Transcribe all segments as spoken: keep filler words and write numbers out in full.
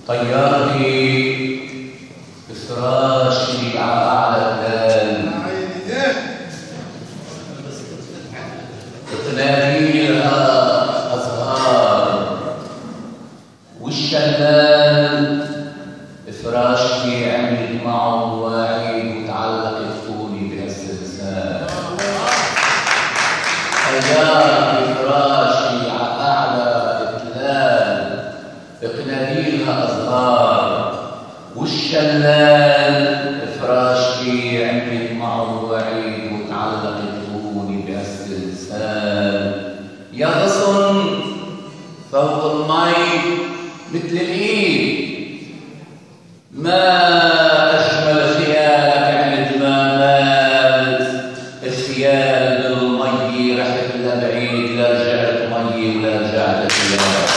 طيارتي بفراشي على أعلى الليل، تناديها أزهار، والشلال فراشي عملت معه واعي وتعلقت فوني بهالسلسال. طيارتي فراشي على أعلى التلال، تناديها أزهار، والشلال فراشي عملت معه واعي وتعلقت فوني بهالسلسال. يا غصن فوق المي مثل الايد، ما أجمل خيالك عند ما مال الخيال بالمي، رحت لبعيد لا رجعت مي ولا رجعت خيال.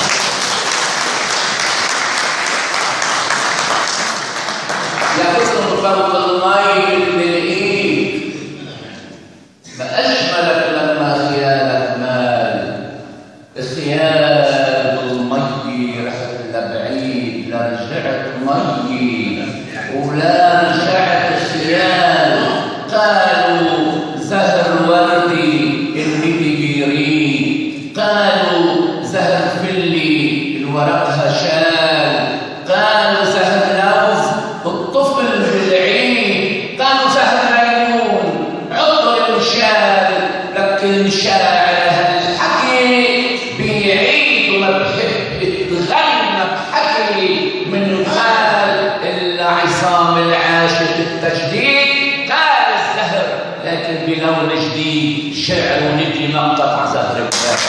يا غصن فوق المي مثل الايد، ما أجملك لما خيالك مال الخيال بالمي، رحت لبعيد لا رجعت مي ولا رجعت خيال. قالوا زهر وردي الندي بيريد، قالوا زهر فلي الورقها شال، قالوا زهر لوز الطفل بالعيد، قالوا زهر ليمون عطر الشال. لك الشاعر هالحكي بيعيد وما بحب تغنى بحكي من قال إلا عصام العاشق التجديد. قال الزهر لكن بلون جديد، شعر وندي مقطع زهر الزهر.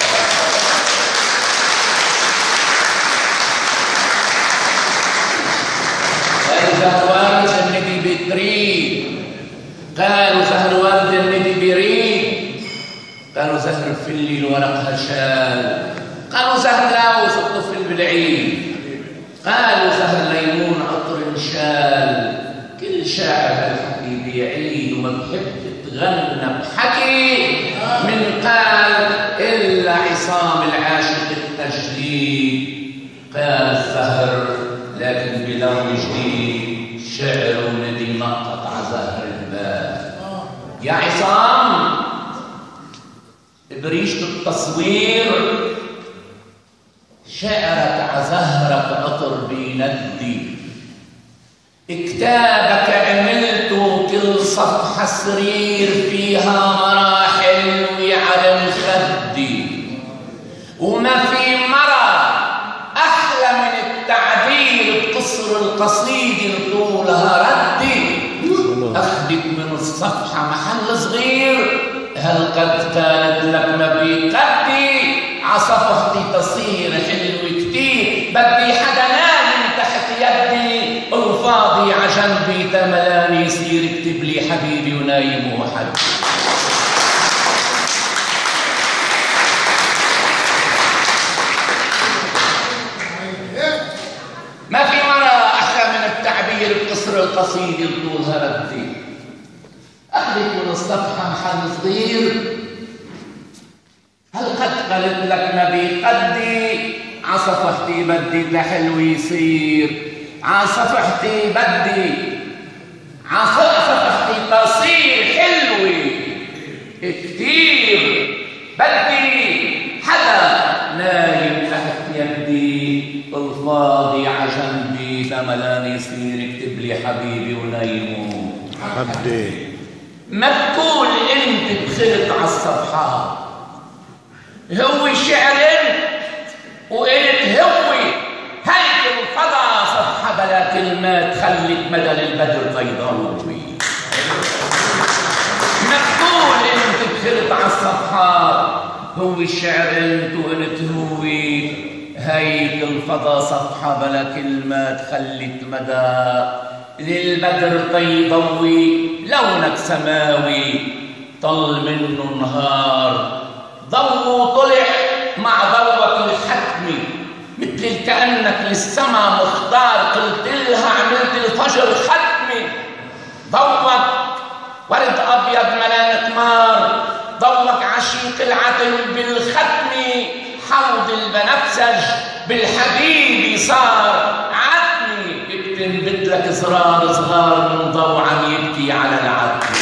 قالوا زهر ورد الندي بتريد، قالوا زهر ورد الندي بيريد، قالوا زهر فلي الورقها شال، قالوا زهر لاوس الطفل بالعيد، قالوا زهر ليمون عطر شال. كل شاعر هالحكي بيعيد وما بحب تغنى بحكي من قال إلا عصام العاشق التجديد. قال الزهر لكن بلون جديد، شعر وندي مقطع زهر البال. يا عصام بريشة التصوير شعرك عزهرك عطر بيندي، كتابك عملته كل صفحة سرير فيها مراحل ويعلم خدي، وما في مرة أحلى من التعبير بقصر القصيدة طولها ردي. أخدك من الصفحة محل صغير، هل قد كانت لك ما بيقدي، عصفحتي تصير حلو كتير، بدي حدا نايم تحت يدي، الفاضي عجنبي تملاني يصير اكتب لي حبيبي ونايم وحد. ما في مرة أحلى من التعبير بقصر القصيدة طولها ردي. أخذك من الصفحة محل صغير، هل قد قالت لك ما بيقدي، عصفحتي بدي لحلو يصير، عصفحتي بدي عصفحتي تصير حلوة كتير، بدي حدا نايم تحت يدي، الفاضي عجنبي تملان يصير اكتب لي حبيبي ونايمه حدي. ما تقول انت بخلت على الصفحات، هو شعر انت وقلت هو هيك الفضا صفحه بلا كلمات خلت مدى البدر بيضاوي. ما تقول انت بخلت على الصفحات، هو الشعر انت وقلت هو هيك الفضا صفحه بلا كلمات خلت مدى للبدر طيضوي. لونك سماوي طل منه نهار، ضوء طلع مع ضوءك الحتمي، مثل كأنك للسما مختار، قلت لها عملت الفجر ختمي. ضوءك ورد أبيض ملان قمار، ضوءك عشيق العتل بالختم، حوض البنفسج بالحبيب صار عتم لك زرار صغار من ضوء عم يبكي على العتمة.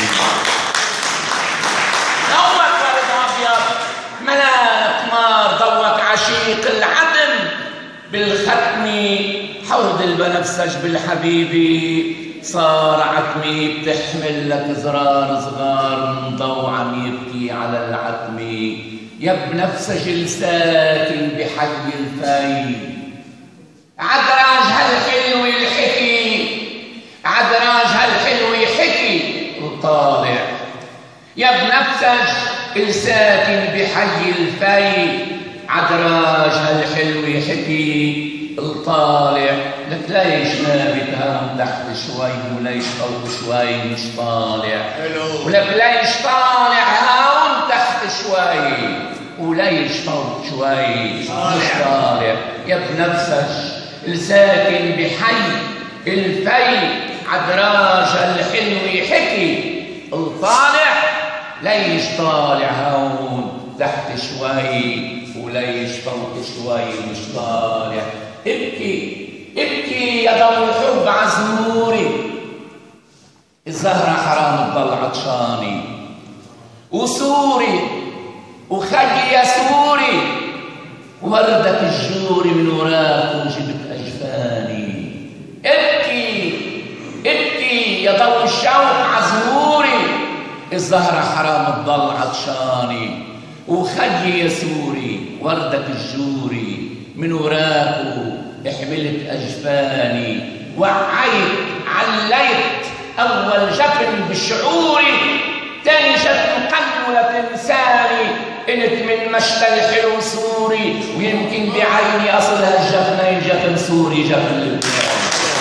ضوك ورد أبيض ملاك نار، ضوك عشيق العدم بالختمة، حوض البنفسج بالحبيبي صار عتمة بتحمل لك زرار صغار من ضوء عم يبكي على العتمة. يا بنفسج الساكن بحي الفي، عدراج هالحلو الحكي، عدراج هالحلو يحكي وطالع. يا بنفسج الساكن بحي الفي، عدراج هالحلو يحكي الطالع. لك ليش نابت هون تحت شوي وليش فوق شوي مش طالع؟ ولك ليش طالع هون تحت شوي وليش فوق شوي مش طالع؟ يا بنفسج الساكن بحي الفي، عدراج الحلو يحكي الطالع. ليش طالع هون تحت شوي وليش فوق شوي مش طالع؟ ابكي ابكي يا ضوء الحب عزموري، الزهرة حرام تضل عطشاني، وسوري وخي يا سوري، وردك الجوري من وراك وجبت أجفاني. ابكي ابكي يا ضوء الشوق عزموري، الزهرة حرام تضل عطشاني، وخي يا سوري وردك الجوري من وراكو حملت أجفاني. وعيت عليت أول جفن بشعوري، تاني جفن قلبه لتنساني، قلت من مشتى الحلو سوري، ويمكن بعيني أصل هالجفنين جفن سوري جفن لبنان.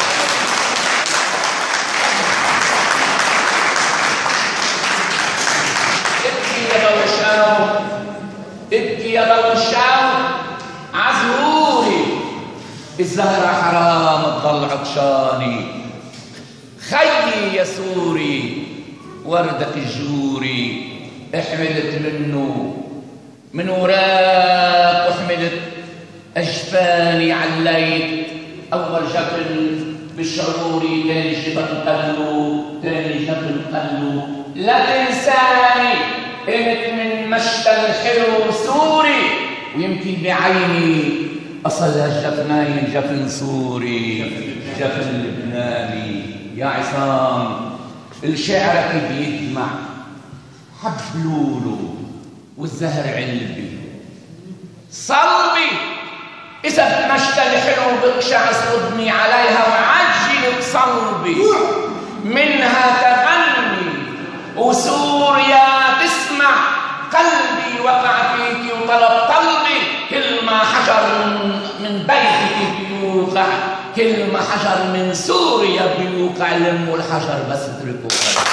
ابكي يا ضوء الشوق، ابكي يا ضوء الشوق عزموري، الزهرة حرام تضل عطشاني. خيي يا سوري وردك الجوري، احملت منه من وراك وحملت أجفاني. عليت أول جفن بالشعوري، تاني جفن قلو، تاني جفن قلو لا تنساني، قمت من مشتى الحلو سوري، ويمكن بعيني أصل هالجفنين جفن سوري جفن لبناني. يا عصام الشعرك بيدمع حبلولو والزهر علبي صلبي، إذا بمشتى الحلو بقشع صدمي عليها وعجل بصلبي، منها تغني وسوريا تسمع، قلبي وقع فيك وطلب طلبي، كل ما حجر من بيتك بيوقع، كل ما حجر من سوريا بيوقع، لموا الحجر بس اتركوا قلبي.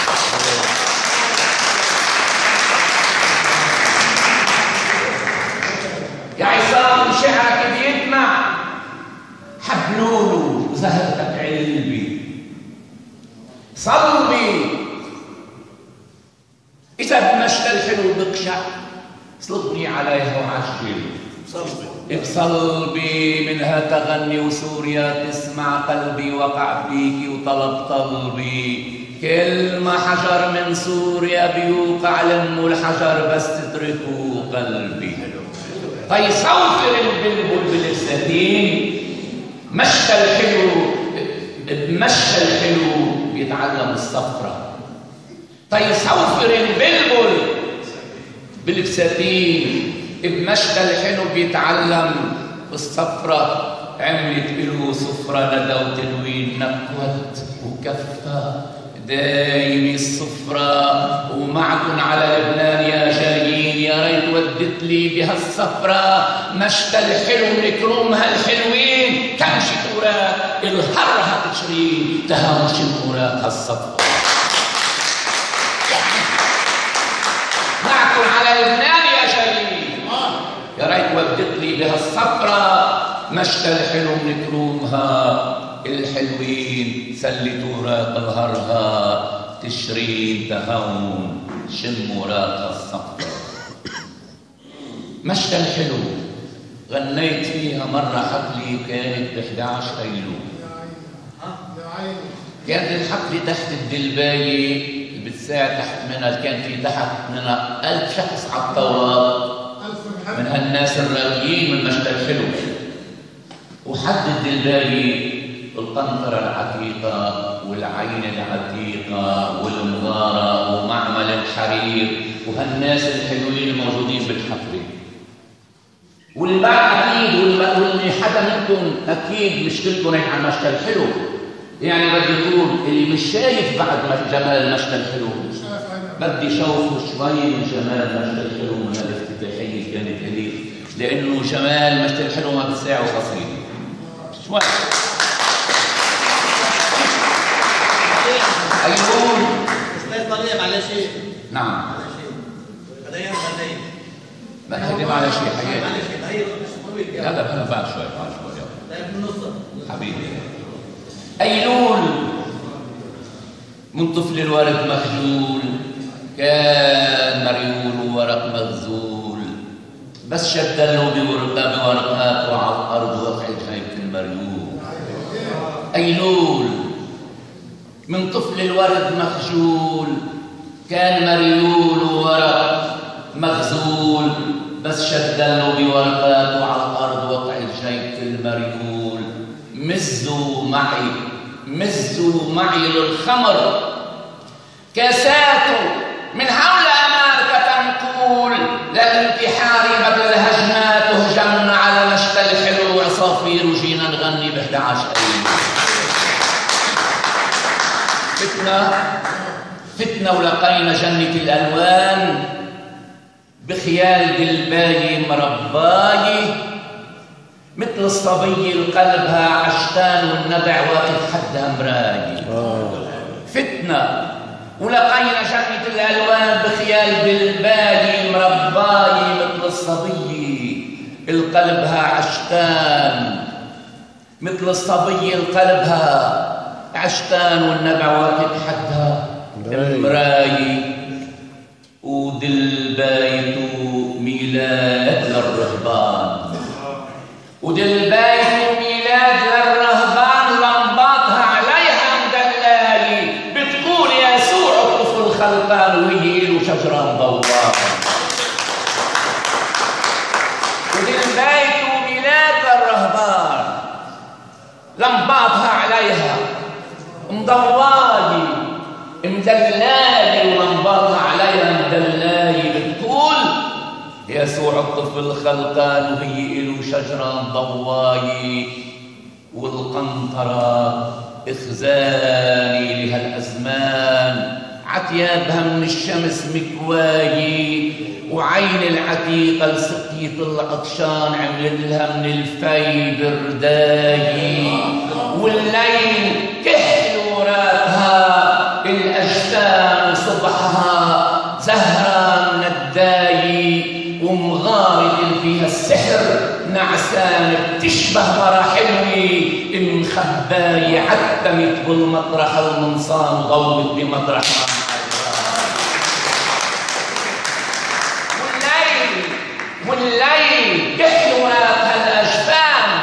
يا عصام شعرك بيدمع حبلولو زهرتك علبي صلبي، إذا بمشتى الحلو بقشع صلبني عليها وعجل صلبي بصلبي، منها تغني وسوريا تسمع، قلبي وقع فيك وطلب طلبي، كل ما حجر من سوريا بيوقع، لموا الحجر بس تتركوا قلبي. فيصوفر البلبل بالفساتين، مشى الحلو بمشى الحلو بيتعلم الصفرة. فيصوفر البلبل بالفساتين، بمشى الحلو بيتعلم الصفرة. عملت له صفرة ندى وتنوين، نكوت وكفة دايم الصفرة. ومعكن على لبنان يا جايين، يا ريت ودت لي بهالصفرة، مشتى الحلو نكرمها الحلوين، كمشة وراك الهرها تشرين، تهاوش وراك هالصفرة. معكن على لبنان يا جايين، يا ريت ودت لي بهالصفرة، مشتى الحلو نكرمها الحلوين، سلت وراك الهرها تشرين، تهون شم وراك الصفرة. مشتى الحلو غنيت فيها مرة حفلي كانت بإحدى عشر أيلول، كانت الحفلة تحت الدلباية بالساعة تحت منها، كان في تحت منها ألف شخص على الطاولات من هالناس الراقيين من مشتى الحلو. وحد الدلباية القنطرة العتيقة والعين العتيقة والمغارة ومعمل الحرير وهالناس الحلوين الموجودين بالحفلة. والبعض أكيد واللي حدا منكم أكيد مش كلكم على مشتى الحلو، يعني بدي يقول اللي مش شايف بعد جمال مشتى الحلو بدي شوفوا شوي من جمال مشتى الحلو من الافتتاحية اللي كانت هذيك، لأنه جمال مشتى الحلو ما بتساعه قصير. شوي أيقول أستاذ طليب على شيء. نعم على شيء بداية بداية ما نخدم على شيء حياتي. على شيء هي مش طويل. لا لا أنا بعد شوي بعد شوي طيب من نص حبيبي. أيلول من طفل الورد مخجول كان مريول وورق مغزول، بس شدله بورقة بورقات وعلى الأرض وقعت هيبة المريول. أيلول من طفل الورد مخجول كان مريول وورق مغزول، بس شدله بورقات وعلى الأرض وقعت هيبة المريول. مزوا معي مزوا معي للخمر كاساته من حول أمارك تنقول، للانتحار بدل الهجمات هجمنا على مشتى الحلو عصافير وجينا نغني بإحدى عشر أيام. فتنة فتنة ولقينا جنة الألوان بخيال دلباي مرباي، مثل الصبي القلبها عشتان والنبع واقف حدها مراي. فتنة ولقينا جنة الألوان بخيال دلباي مرباي، مثل الصبي القلبها عشتان مثل الصبي القلبها عشتان والنبع واقف حدها مراي. ودلبايته ميلاد للرهبان ودلبايته ميلاد للرهبان، لمباطها عليها مدلاي بتقول يسوع الطفل خلقان وهي له شجرة مضوّرة. ودلبايته ميلاد للرهبان لمباطها عليها مضواي مدلاي ولمباطها عليها مدلاي بتقول يسوع الطفل خلقان وهي له شجرة ضواي. والقنطرة إخزاني لهالأزمان عتيابها من الشمس مكواي، وعين العتيقة لسقية العطشان عملت لها من الفي برداي. والليل كحل وراها الأجسام صبحها زهرة نداي، ومغارد فيها السحر نعسان بتشبه مرة حلوة مخباية عتمت بالمطرح المنصان ضوت بمطرح ما والليل والليل يحلو هالأجفان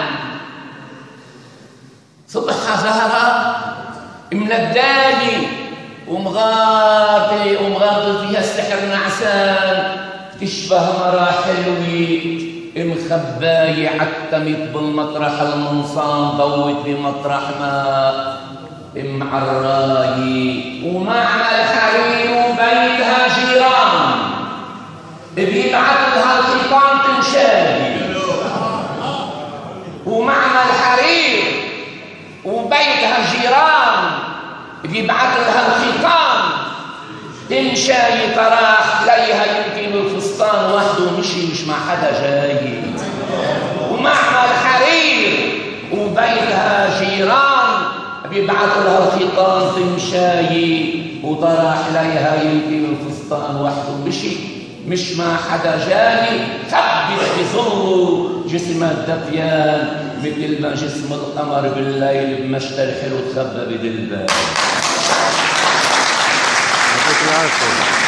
صبحها زهرة منداي، ومغارد ومغارد فيها السحر نعسان تشبه مرة حلوة مخباية عتمت بالمطرح المنصان ضوت بمطرح ما معراي. ومعمل حرير وبيتها جيران بيبعت لها الخيطان تمشاي. ومعمل حرير وبيتها جيران بيبعت لها الخيطان تمشاي. طراح ليها يمكن الفستان وحده مشي مش مع حدا جاي. ومعمل حرير وبيتها جيران بيبعت لها الخيطان تمشاي. وطراح ليها يمكن الفستان وحده مشي مش مع حدا جاي. خبت بظله جسمها الدفيان مثل ما جسم القمر بالليل بمشتى الحلو تخبى بدلبان.